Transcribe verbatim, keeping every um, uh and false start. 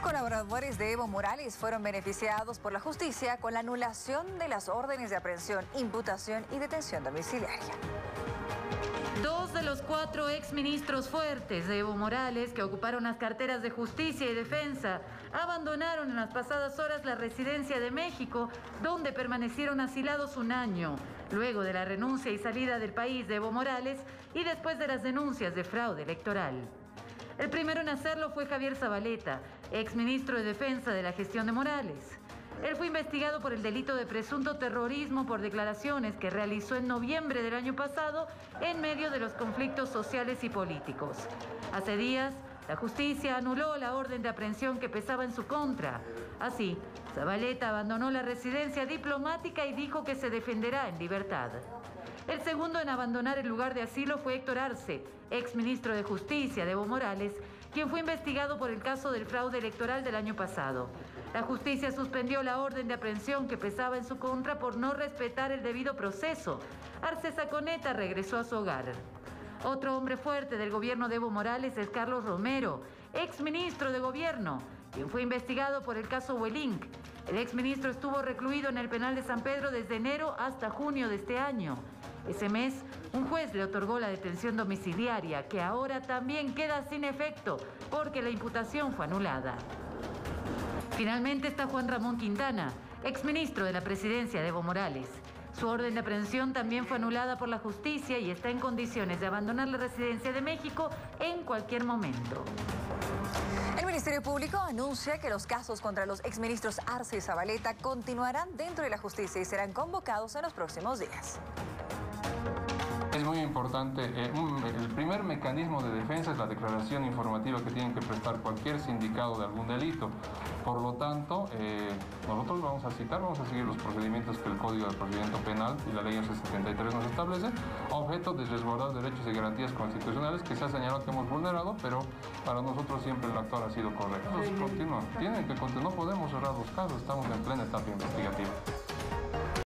Colaboradores de Evo Morales fueron beneficiados por la justicia con la anulación de las órdenes de aprehensión, imputación y detención domiciliaria. Dos de los cuatro exministros fuertes de Evo Morales que ocuparon las carteras de Justicia y Defensa abandonaron en las pasadas horas la residencia de México, donde permanecieron asilados un año, luego de la renuncia y salida del país de Evo Morales y después de las denuncias de fraude electoral. El primero en hacerlo fue Javier Zabaleta, exministro de Defensa de la gestión de Morales. Él fue investigado por el delito de presunto terrorismo por declaraciones que realizó en noviembre del año pasado en medio de los conflictos sociales y políticos. Hace días, la justicia anuló la orden de aprehensión que pesaba en su contra. Así, Zabaleta abandonó la residencia diplomática y dijo que se defenderá en libertad. El segundo en abandonar el lugar de asilo fue Héctor Arce, exministro de Justicia de Evo Morales, quien fue investigado por el caso del fraude electoral del año pasado. La justicia suspendió la orden de aprehensión que pesaba en su contra por no respetar el debido proceso. Arce Saconeta regresó a su hogar. Otro hombre fuerte del gobierno de Evo Morales es Carlos Romero, exministro de Gobierno, quien fue investigado por el caso Huelink. El exministro estuvo recluido en el penal de San Pedro desde enero hasta junio de este año. Ese mes, un juez le otorgó la detención domiciliaria, que ahora también queda sin efecto porque la imputación fue anulada. Finalmente está Juan Ramón Quintana, exministro de la presidencia de Evo Morales. Su orden de aprehensión también fue anulada por la justicia y está en condiciones de abandonar la residencia de México en cualquier momento. El Ministerio Público anuncia que los casos contra los exministros Arce y Zabaleta continuarán dentro de la justicia y serán convocados en los próximos días. Es muy importante, eh, un, el primer mecanismo de defensa es la declaración informativa que tienen que prestar cualquier sindicado de algún delito. Por lo tanto, eh, nosotros vamos a citar, vamos a seguir los procedimientos que el Código de Procedimiento Penal y la Ley once setenta y tres nos establece, a objeto de resguardar derechos y garantías constitucionales que se ha señalado que hemos vulnerado, pero para nosotros siempre el actuar ha sido correcto. Entonces, continúan, tienen que continuar, no podemos cerrar los casos, estamos en plena etapa investigativa.